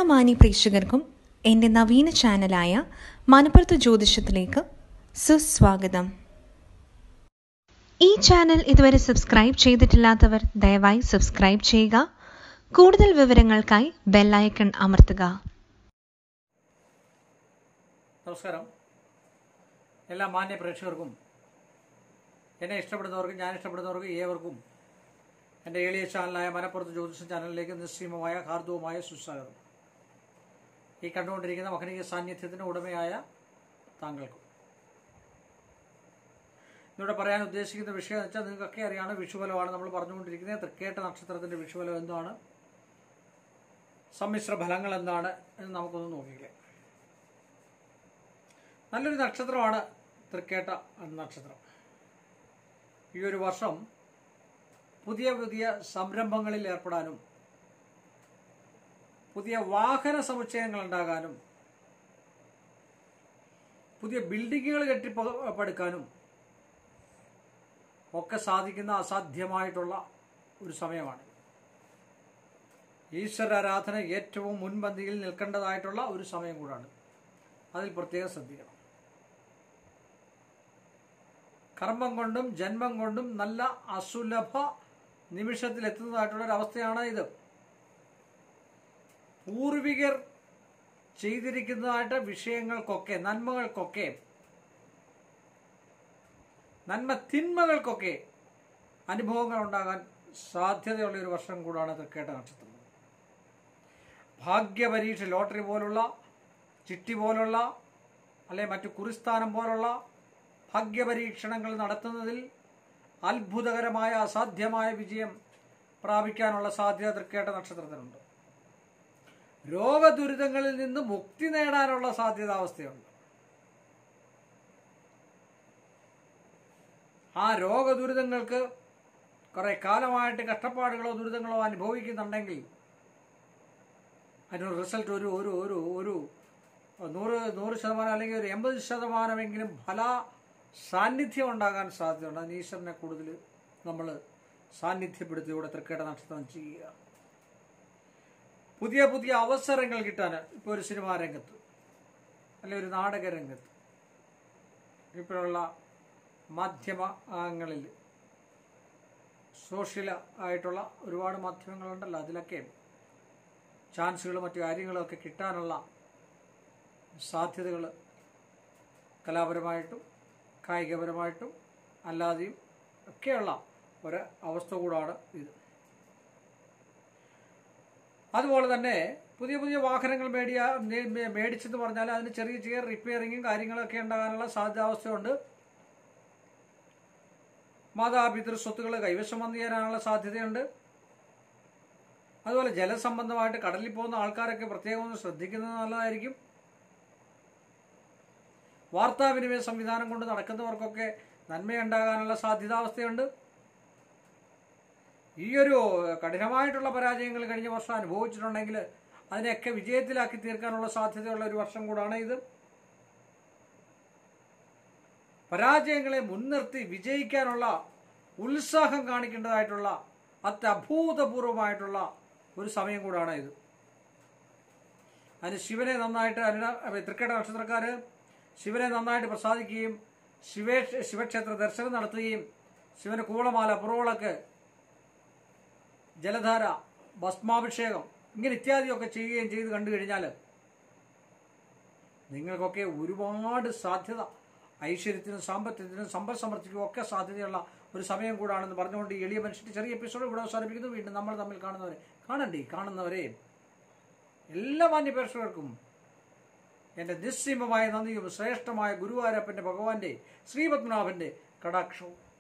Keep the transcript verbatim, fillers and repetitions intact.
മാന്യ പ്രേക്ഷകർക്കും എൻ്റെ നവീന ചാനലായ മനപ്പുറത്ത് ജ്യോതിഷത്തിലേക്ക് സുസ്വാഗതം. ഈ ചാനൽ ഇതുവരെ സബ്സ്ക്രൈബ് ചെയ്തിട്ടില്ലാത്തവർ ദയവായി സബ്സ്ക്രൈബ് ചെയ്യുക. കൂടുതൽ വിവരങ്ങൾക്കായി ബെല്ലൈക്കൺ അമർത്തുക. നമസ്കാരം. എല്ലാ മാന്യ പ്രേക്ഷകർക്കും എന്നെ ഇഷ്ടപ്പെടുന്നവർക്കും ഞാൻ ഇഷ്ടപ്പെടുന്നവർക്കും ഏവർക്കും എൻ്റെ എളിയ ചാനലായ മനപ്പുറത്ത് ജ്യോതിഷം ചാനലിലേക്ക് നിസ്സീമമായ ഹാർദവുമായ സുസ്വാഗതം. ഈ കണ്ടുകൊണ്ടിരിക്കുന്ന മഹനീയ സാന്നിധ്യത്തിൻ്റെ ഉടമയായ താങ്കൾക്കും ഇന്നിവിടെ പറയാൻ ഉദ്ദേശിക്കുന്ന വിഷയം എന്ന് വെച്ചാൽ നിങ്ങൾക്കൊക്കെ അറിയാണ്, വിഷുബലമാണ് നമ്മൾ പറഞ്ഞുകൊണ്ടിരിക്കുന്നത്. തൃക്കേട്ട നക്ഷത്രത്തിൻ്റെ വിഷുബലം എന്താണ്, സമ്മിശ്ര ഫലങ്ങൾ എന്താണ് എന്ന് നമുക്കൊന്ന് നോക്കിക്കാം. നല്ലൊരു നക്ഷത്രമാണ് തൃക്കേട്ട നക്ഷത്രം. ഈ ഒരു വർഷം പുതിയ പുതിയ സംരംഭങ്ങളിൽ ഏർപ്പെടാനും പുതിയ വാഹന സമുച്ചയങ്ങൾ ഉണ്ടാകാനും പുതിയ ബിൽഡിങ്ങുകൾ കെട്ടിപ്പടുക്കാനും ഒക്കെ സാധിക്കുന്ന അസാധ്യമായിട്ടുള്ള ഒരു സമയമാണ്. ഈശ്വരാരാധന ഏറ്റവും മുൻപന്തിയിൽ നിൽക്കേണ്ടതായിട്ടുള്ള ഒരു സമയം കൂടാണ്. അതിൽ പ്രത്യേകം ശ്രദ്ധിക്കണം. കർമ്മം കൊണ്ടും ജന്മം കൊണ്ടും നല്ല അസുലഭ നിമിഷത്തിൽ എത്തുന്നതായിട്ടുള്ള ഒരു അവസ്ഥയാണ് ഇത്. പൂർവികർ ചെയ്തിരിക്കുന്നതായിട്ട് വിഷയങ്ങൾക്കൊക്കെ, നന്മകൾക്കൊക്കെ, നന്മ തിന്മകൾക്കൊക്കെ അനുഭവങ്ങൾ ഉണ്ടാകാൻ സാധ്യതയുള്ള ഒരു വർഷം കൂടാണ് തൃക്കേട്ട നക്ഷത്രം. ഭാഗ്യപരീക്ഷ, ലോട്ടറി പോലുള്ള, ചിട്ടി പോലുള്ള, അല്ലെ മറ്റു കുറിസ്ഥാനം പോലുള്ള ഭാഗ്യപരീക്ഷണങ്ങൾ നടത്തുന്നതിൽ അത്ഭുതകരമായ അസാധ്യമായ വിജയം പ്രാപിക്കാനുള്ള സാധ്യത തൃക്കേട്ട നക്ഷത്രത്തിനുണ്ട്. രോഗദുരിതങ്ങളിൽ നിന്ന് മുക്തി നേടാനുള്ള സാധ്യതാവസ്ഥയുണ്ട്. ആ രോഗദുരിതങ്ങൾക്ക് കുറെ കാലമായിട്ട് കഷ്ടപ്പാടുകളോ ദുരിതങ്ങളോ അനുഭവിക്കുന്നുണ്ടെങ്കിൽ അതിനൊരു റിസൾട്ട് ഒരു ഒരു ഒരു ഒരു നൂറ് നൂറ് ശതമാനം അല്ലെങ്കിൽ ഒരു എൺപത് ശതമാനമെങ്കിലും ഫല സാന്നിധ്യം ഉണ്ടാകാൻ സാധ്യതയുണ്ട്. അതിന് ഈശ്വരനെ കൂടുതൽ നമ്മൾ സാന്നിധ്യപ്പെടുത്തിയൂടെ തൃക്കേട്ട നക്ഷത്രം ചെയ്യുക. പുതിയ പുതിയ അവസരങ്ങൾ കിട്ടാൻ, ഇപ്പോൾ ഒരു സിനിമാ രംഗത്ത് അല്ലെങ്കിൽ ഒരു നാടക രംഗത്ത്, ഇപ്പോഴുള്ള മാധ്യമങ്ങളിൽ, സോഷ്യൽ ആയിട്ടുള്ള ഒരുപാട് മാധ്യമങ്ങളുണ്ടല്ലോ, അതിലൊക്കെ ചാൻസുകളും മറ്റു കാര്യങ്ങളൊക്കെ കിട്ടാനുള്ള സാധ്യതകൾ കലാപരമായിട്ടും കായികപരമായിട്ടും അല്ലാതെയും ഒക്കെയുള്ള ഒരു അവസ്ഥ കൂടാണ് ഇത്. അതുപോലെ തന്നെ പുതിയ പുതിയ വാഹനങ്ങൾ മേടിയ മേടിച്ചെന്ന് പറഞ്ഞാൽ അതിന് ചെറിയ ചെറിയ റിപ്പയറിങ്ങും കാര്യങ്ങളൊക്കെ ഉണ്ടാകാനുള്ള സാധ്യതാവസ്ഥയുണ്ട്. മാതാപിതൃ സ്വത്തുക്കൾ കൈവശം വന്നു ചേരാനുള്ള സാധ്യതയുണ്ട്. അതുപോലെ ജലസംബന്ധമായിട്ട് കടലിൽ പോകുന്ന ആൾക്കാരൊക്കെ പ്രത്യേകം ഒന്ന് ശ്രദ്ധിക്കുന്നത് നല്ലതായിരിക്കും. വാർത്താവിനിമയ സംവിധാനം കൊണ്ട് നടക്കുന്നവർക്കൊക്കെ നന്മയുണ്ടാകാനുള്ള സാധ്യതാവസ്ഥയുണ്ട്. ഈ ഒരു കഠിനമായിട്ടുള്ള പരാജയങ്ങൾ കഴിഞ്ഞ വർഷം അനുഭവിച്ചിട്ടുണ്ടെങ്കിൽ അതിനെയൊക്കെ വിജയത്തിലാക്കി തീർക്കാനുള്ള സാധ്യതയുള്ള ഒരു വർഷം കൂടാണ് ഇത്. പരാജയങ്ങളെ മുൻനിർത്തി വിജയിക്കാനുള്ള ഉത്സാഹം കാണിക്കേണ്ടതായിട്ടുള്ള അത്യഭൂതപൂർവമായിട്ടുള്ള ഒരു സമയം കൂടാണ് ഇത്. അതിന് ശിവനെ നന്നായിട്ട് അനു തൃക്കേട്ട നക്ഷത്രക്കാര് ശിവനെ നന്നായിട്ട് പ്രസാദിക്കുകയും ശിവേ ശിവക്ഷേത്ര ദർശനം നടത്തുകയും ശിവന് കൂളമാല, പുറവിളക്ക്, ജലധാര, ഭസ്മാഭിഷേകം ഇങ്ങനെ ഇത്യാദിയൊക്കെ ചെയ്യുകയും ചെയ്ത് കണ്ടു കഴിഞ്ഞാൽ നിങ്ങൾക്കൊക്കെ ഒരുപാട് സാധ്യത, ഐശ്വര്യത്തിനും സാമ്പത്തികത്തിനും സമ്പൽ സമൃദ്ധിക്കും ഒക്കെ സാധ്യതയുള്ള ഒരു സമയം കൂടാണെന്ന് പറഞ്ഞുകൊണ്ട് എളിയ മനുഷ്യന്റെ ചെറിയ എപ്പിസോഡ് ഇവിടെ അവസാനിപ്പിക്കുന്നു. വീണ്ടും നമ്മൾ തമ്മിൽ കാണുന്നവരെ കാണണ്ടേ കാണുന്നവരെ എല്ലാ മാന്യപ്രേക്ഷകർക്കും എൻ്റെ നിസ്സീമമായ നന്ദിയും ശ്രേഷ്ഠമായ ഗുരുവായൂരപ്പൻ്റെ ഭഗവാന്റെ ശ്രീപത്മനാഭന്റെ കടാക്ഷവും